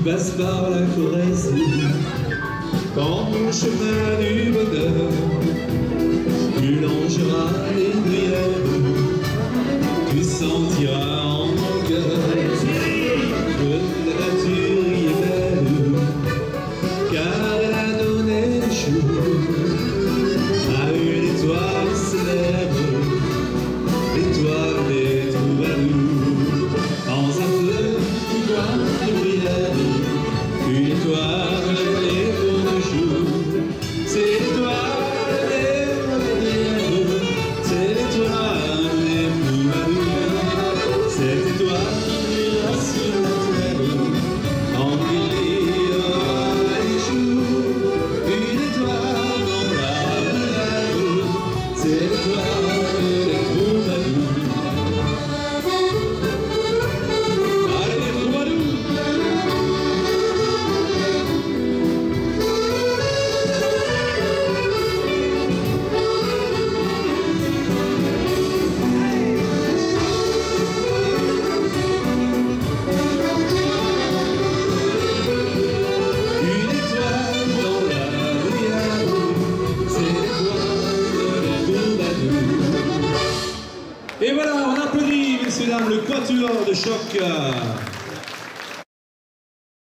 passe par la Corrèze, quand le chemin du bonheur tu longeras les bruyères, tu sentiras en ton cœur que la nature y est belle, car elle a donné le jour à une étoile célèbre, l'étoile des troubadours. Dans un feu qui voit de bruyère, une étoile est pour toujours. C'est l'étoile des bruyères, c'est l'étoile des troubadours. Cette étoile brillera sur la terre, en brillera les jours. Une étoile dans la bruyère, c'est l'étoile des troubadours. Et voilà, on applaudit, messieurs, dames, le quatuor de choc.